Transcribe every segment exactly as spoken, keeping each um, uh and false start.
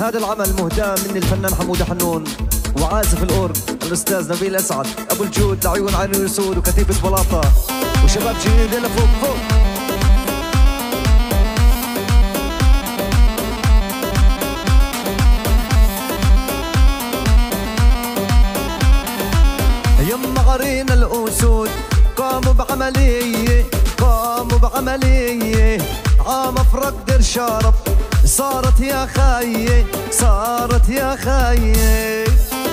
هذا العمل مهداه من الفنان حمودة حنون وعازف الأورج الأستاذ نبيل أسعد، أبو الجود لعيون عين الأسود وكتيبة بلاطة وشباب جديد لفوق فوق. يما غرين الأسود قاموا بعملية قاموا بعملية عام أفرق در شرف صارت يا خيي صارت يا خيي.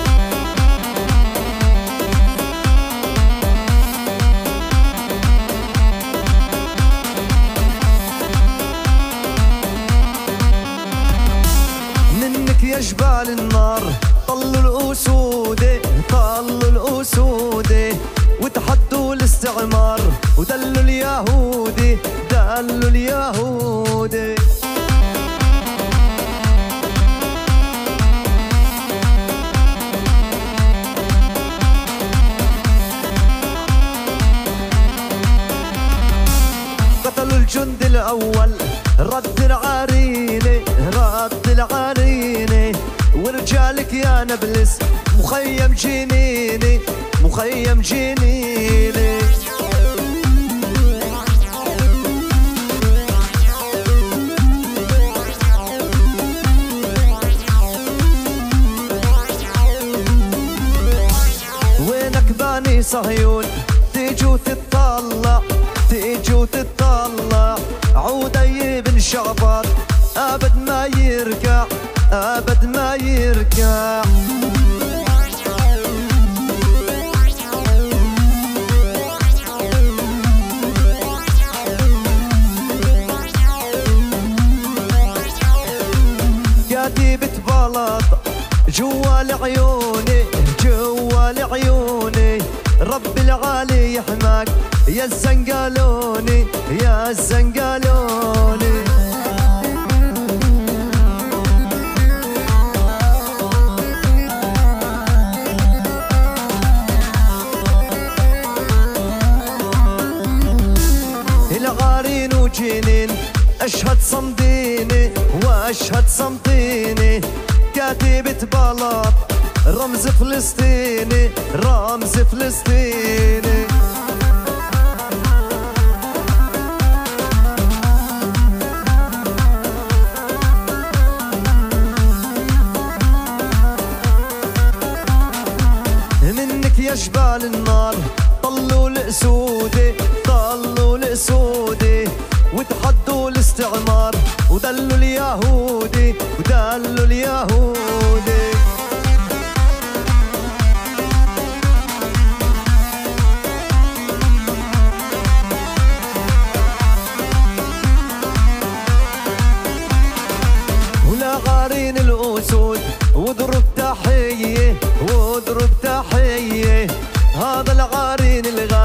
منك يا جبال النار طلوا الأسود طلوا الأسود وتحدوا الاستعمار ودلوا اليهودي دلوا اليهودي. قتلوا الجند الأول رد العرينة رد العرينة ورجالك يا نبلس مخيم جنيني مخيم جنيني. وينك باني صهيون تيجوا تتطلع تيجوا تتطلع عودي بن شعبان أبد ما يركع أبد ما يركع. كتيبة بلاطة جوا لعيوني جوا لعيوني رب العالي يحماك يا الزنقالوني يا الزنقالوني. العارين وجنين اشهد صمديني واشهد صمتيني كتيبة بلاط رمز فلسطيني رمز فلسطيني. منك يا جبال النار طلوا الأسودي طلوا الأسودي وتحدوا الاستعمار ودلوا اليهودي ودلوا اليهودي. ولا غارين الأسود واضرب تحية واضرب تحية هذا الغارين الغارين